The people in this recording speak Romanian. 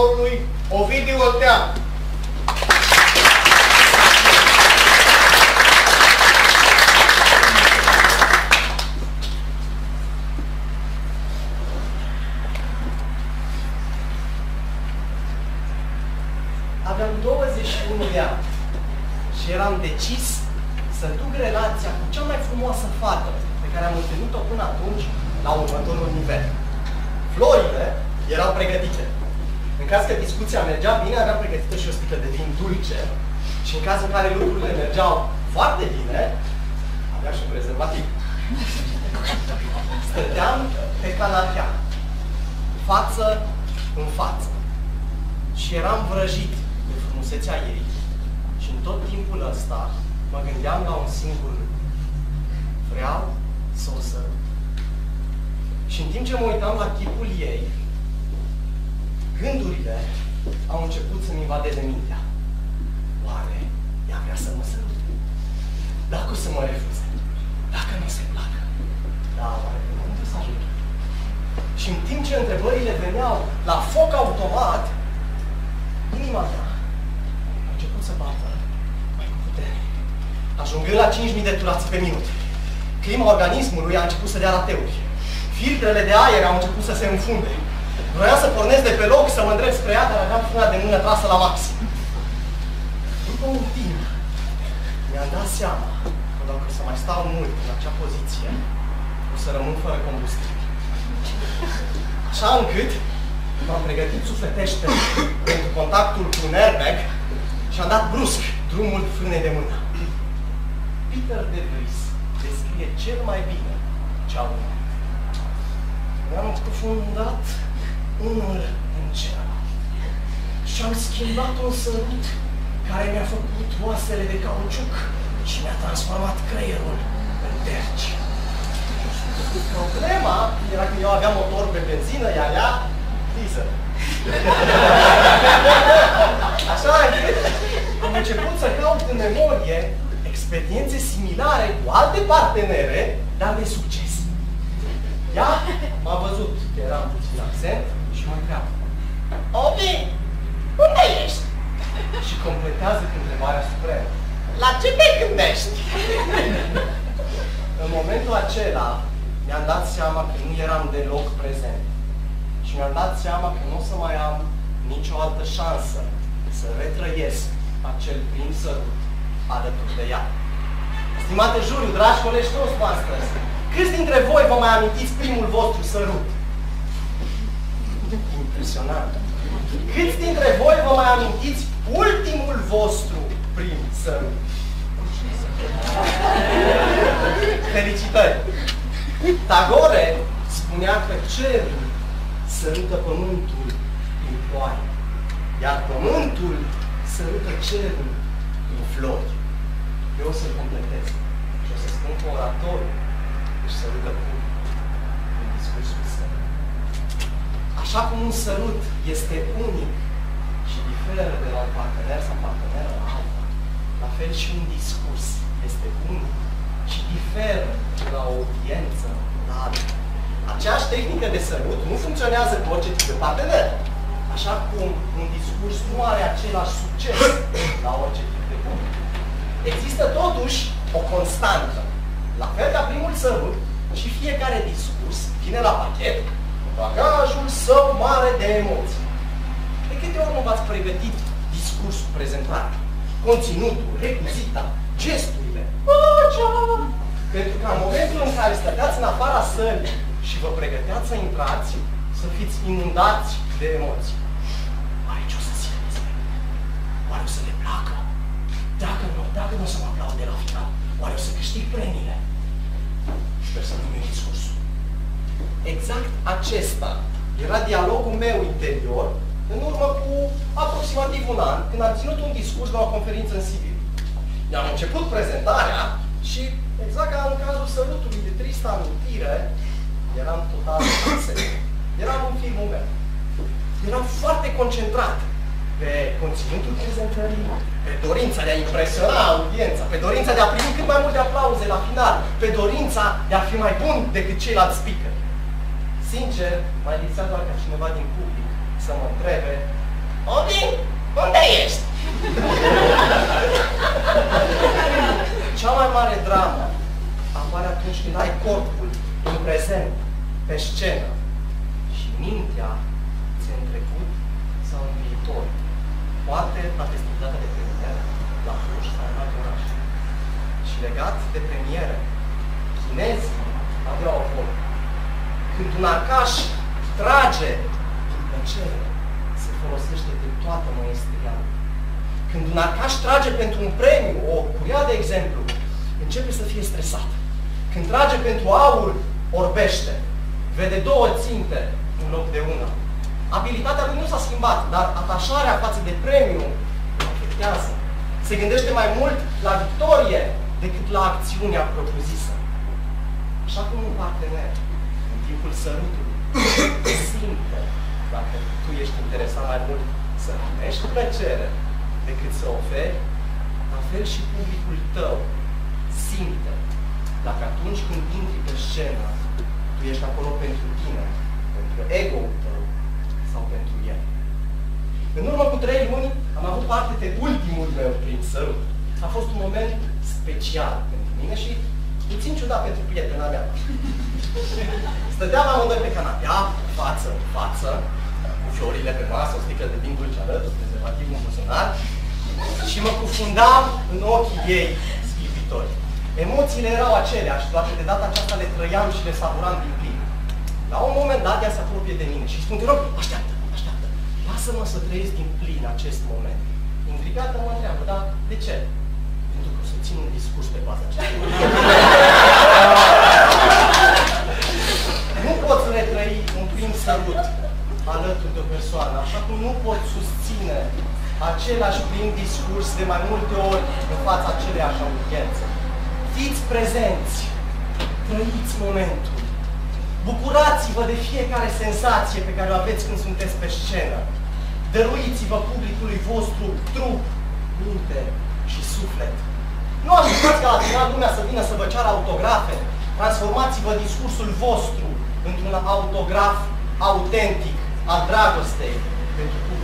oratorului Ovidiu Olteanu. Aveam 21 de ani și eram decis să duc relația cu cea mai frumoasă fată pe care am întâlnit-o până atunci la următorul nivel. Florile erau pregătite. În caz că discuția mergea bine, aveam pregătită și o sticlă de vin dulce și în cazul în care lucrurile mergeau foarte bine, aveam și un prezervativ. Stăteam pe canapea, față în față și eram vrăjit de frumusețea ei și în tot timpul ăsta mă gândeam la un singur lucru. Vreau să o sărut. Și în timp ce mă uitam la chipul ei, gândurile au început să-mi invadeze mintea. Oare ea vrea să mă sărute? Dacă o să mă refuze? Dacă nu se placă? Da, oare până unde să ajung? Și în timp ce întrebările veneau la foc automat, inima mea a început să bată mai cu putere, ajungând la 5.000 de turați pe minut. Clima organismului a început să dea rateuri. Filtrele de aer au început să se înfunde. Vroiam să pornesc de pe loc, să mă îndrept spre ea, dar aveam frâna de mână trasă la maxim. După un timp, mi-am dat seama că dacă să mai stau mult în acea poziție, o să rămân fără combustibil. Așa încât m-am pregătit sufletește pentru contactul cu un airbag și am dat brusc drumul frânei de mână. Peter de Vries descrie cel mai bine ce a urmat. Mi-am cufundat unul în celălalt și am schimbat un sărut care mi-a făcut oasele de cauciuc și mi-a transformat creierul în terci. Problema era că eu aveam motor pe benzină, iar ea diesel. Așa încât am început să caut în memorie experiențe similare cu alte partenere, dar de succes. Ea m-a văzut că eram puțin absent și mă întreabă: Obi, unde ești? Și completează cu întrebarea supremă: la ce te gândești? În momentul acela mi-am dat seama că nu eram deloc prezent. Și mi-am dat seama că nu o să mai am nicio altă șansă să retrăiesc acel prim sărut alături de ea. Stimate juriu, dragi colegi toți astăzi, câți dintre voi vă mai amintiți primul vostru sărut? Impresionant! Câți dintre voi vă mai amintiți ultimul vostru prim sărut? Felicitări! Tagore spunea că cerul sărută pământul prin ploaie, iar pământul sărută cerul prin flori. Eu o să-l completez și o să spun că oratorul își sărută publicul în discursul său. Așa cum un sărut este unic și diferă de la un partener sau parteneră la alta, la fel și un discurs este unic și diferă de la o audiență la alta. Aceeași tehnică de sărut nu funcționează cu orice tip de partener. Așa cum un discurs nu are același succes la orice tip de public. Există totuși o constantă. La fel ca primul sărut, și fiecare discurs vine la pachet cu bagajul său mare de emoții. De câte ori nu v-ați pregătit discursul prezentat? Conținutul, recuzita, gesturile, pentru că în momentul în care stăteați în afara sălii și vă pregăteați să intrați, să fiți inundați de emoții. Oare ce o să zică despre mine? Oare o să le placă? Dacă nu o să mă aplaude la final, oare o să câștig premiile? Sper să nu-mi iei discursul. Exact acesta era dialogul meu interior în urmă cu aproximativ un an, când am ținut un discurs la o conferință în Sibiu. Mi-am început prezentarea și, exact ca în cazul sărutului de tristă amintire, eram total absent. Eram în filmul meu. Eram foarte concentrat pe conținutul prezentării, pe dorința de a impresiona audiența, pe dorința de a primi cât mai multe aplauze la final, pe dorința de a fi mai bun decât ceilalți speaker. Sincer, mai lipsea doar ca cineva din public să mă întrebe pe scenă și mintea ți-e în trecut sau în viitor. Poate la festivitatea de premieră, la Cluj sau în alt oraș. Și legat de premieră, chinezii aveau o vorbă. Când un arcaș trage din plăcere, se folosește de toată măestria. Când un arcaș trage pentru un premiu, o curia de exemplu, începe să fie stresat. Când trage pentru aur, orbește. Vede două ținte în loc de una. Abilitatea lui nu s-a schimbat, dar atașarea față de premiu îl afectează. Se gândește mai mult la victorie decât la acțiunea propriu-zisă. Așa cum un partener, în timpul sărutului, simte, dacă tu ești interesat mai mult să primești plăcere decât să oferi, la fel și publicul tău simte dacă atunci când intri pe scenă, tu ești acolo pentru tine, pentru ego-ul tău sau pentru el. În urmă cu 3 luni am avut parte de ultimul meu prim sărut. A fost un moment special pentru mine și puțin ciudat pentru prietena mea. Stăteam amândoi pe canapea, față în față, cu florile pe masă, o sticlă de vin dulce alături, prezervativ în buzunar, și mă cufundam în ochii ei sclipitori. Emoțiile erau aceleași, doar că de data aceasta le trăiam și le savuram din plin. La un moment dat, ea se apropie de mine și spune, te rog, așteaptă, așteaptă, lasă-mă să trăiesc din plin acest moment. Intrigată mă întreabă, dar de ce? Pentru că o să țin un discurs pe baza aceasta. Nu poți retrăi un prim sărut alături de o persoană, așa cum nu poți susține același prim discurs de mai multe ori în fața aceleiași audiențe. Fiți prezenți, trăiți momentul, bucurați-vă de fiecare senzație pe care o aveți când sunteți pe scenă. Dăruiți-vă publicului vostru trup, minte și suflet. Nu așteptați ca la final lumea să vină să vă ceară autografe. Transformați-vă discursul vostru într-un autograf autentic al dragostei pentru public.